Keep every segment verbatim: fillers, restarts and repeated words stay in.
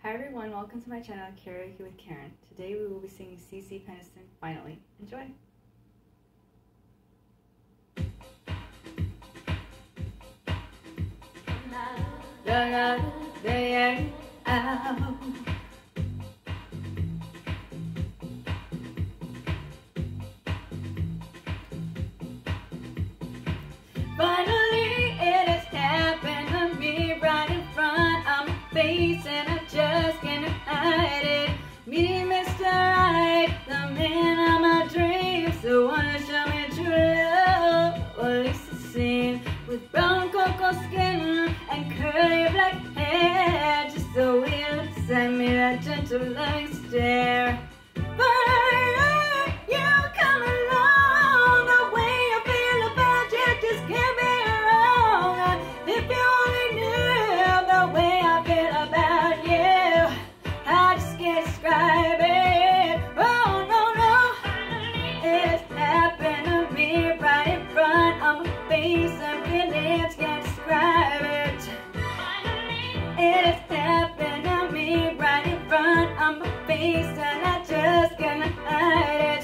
Hi everyone, welcome to my channel, Karaoke with Karen. Today we will be singing C C Peniston, Finally. Enjoy! Finally, it has happened to me right in front of my face, and I just can't hide it. Meeting Mister Right, the man of my dreams, the one who showed me true love. Well, at least it's seen with brown cocoa skin and curly black hair, just the way he looks at me, that gentle loving stare. Some feelings can't describe it. It has happened to me right in front of my face, and I just can't hide it.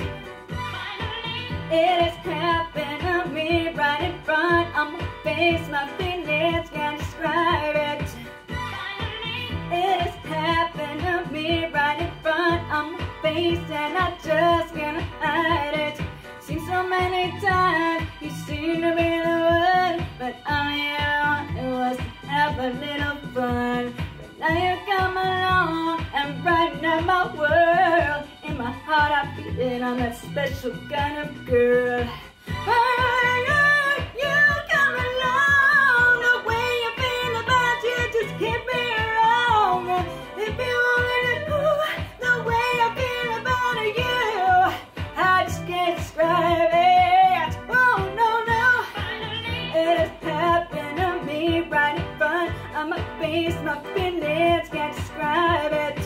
It has happened to me right in front of my face. My feelings can't describe it. It has happened to me right in front of my face, and I just can't hide it. Seems so many times you seem to be the one, but I'm the one who wants to have a little fun. But now you come along and brighten up my world. In my heart I feel it, I'm that special kind of girl. Oh, you come along, the way you feel about you just can't be wrong. If you only knew the way I feel about you, I just can't describe it. Oh no, no. It has happened to me right in front of my face. My feelings can't describe it.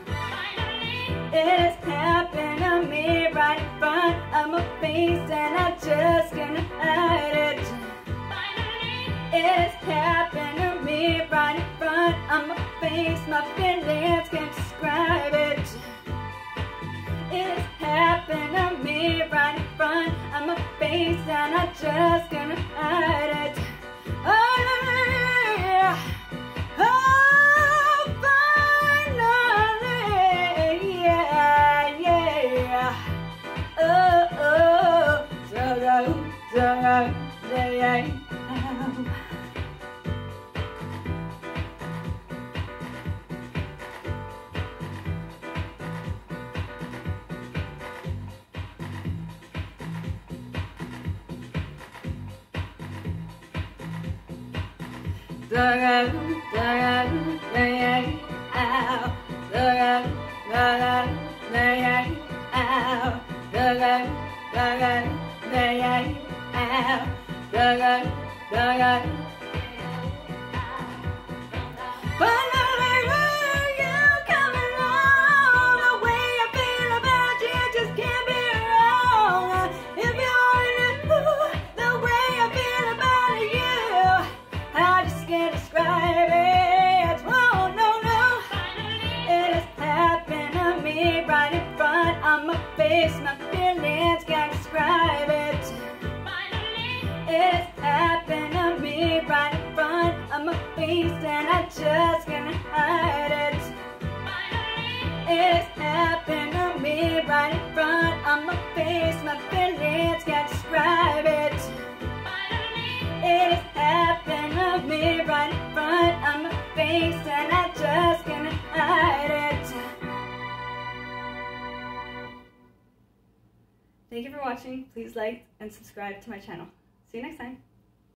It has happened to me right in front of my face, and I just can't hide it. It has happened to me right in front of my face. My feelings can't describe it. It has happened to me right in front of my face, and I just can't hide it. Oh yeah, oh finally, yeah, yeah. Oh oh, so go, so go, yeah. Dugga, dugga, yeah, ow. Dugga, dugga, yeah, ow. Dugga, dugga, yeah, ow. Dugga, dugga. Finally, you come along. The way I feel about you just can't be wrong. If you only knew the way I feel about you, I just can't describe it. Oh no, no. It has happened to me right in front of my face. My feelings can't describe it. It has happened to me right in front of my face, and I just can't hide it. It has happened to me right in front of my face. My feelings can't describe it. It has happened to me right in front of my face, and I just can't hide it. Thank you for watching. Please like and subscribe to my channel. See you next time.